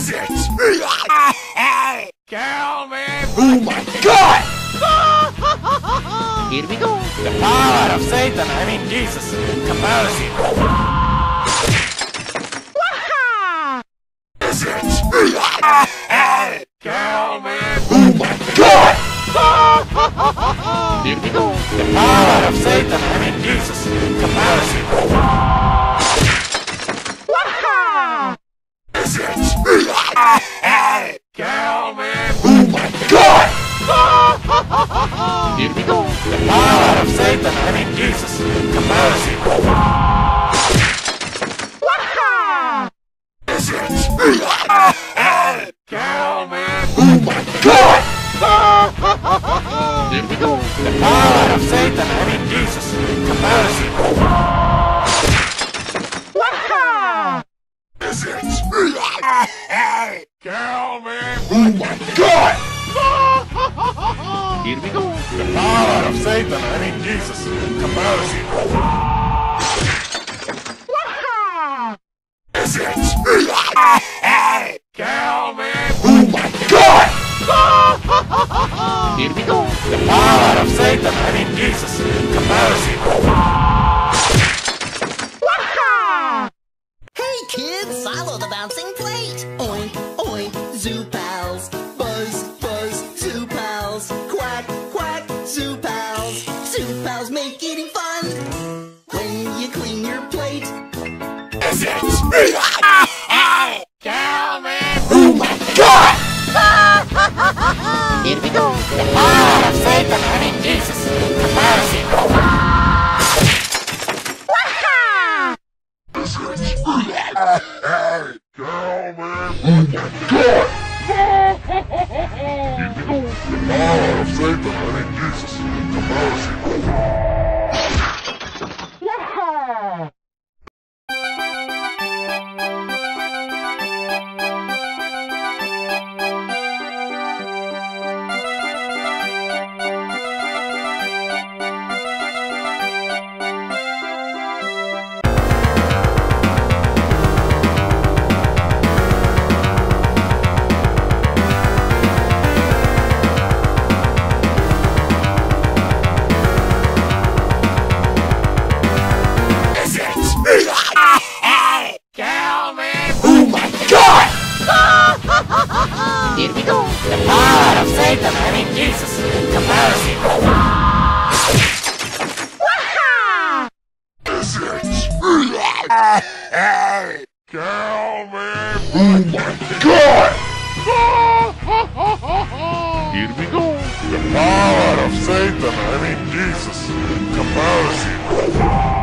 Is it? Kill me! Oh my God! Here we go. The power of Satan, I mean Jesus, compels you. Is it? Kill me! Oh my God! Here we go. The power of Satan, I mean Jesus, compels you. Is it? Kill me! Oh my God! Here we go. The power of Satan, I mean Jesus, compels you. Is it? Kill me! Oh my God! Here we go. The power of Satan, I mean Jesus, compels you. Is it? Kill me! Oh my God! Here we go. The power of Satan, I mean Jesus, compels you. Is it? Kill me! Oh my God! Here we go. The power of Satan, I mean Jesus, compels you. Hey kids, follow the bouncing plate. Oink, oink, zoo pals. Buzz, buzz, zoo pals. Quack, quack, zoo pals. Zoo pals make eating fun when you clean your plate. Is it? Kill me! Oh my God! Here we go. The power of Satan, I mean Jesus, compels you. Is it? Kill me! Oh my God! Here we go. The power of Satan, I mean Jesus, compels you. Kill me! Oh my God! Here we go. The power of Satan, I mean Jesus, compels you. Is it? Kill me! Oh my God! Here we go. The power of Satan, I mean Jesus, compels you.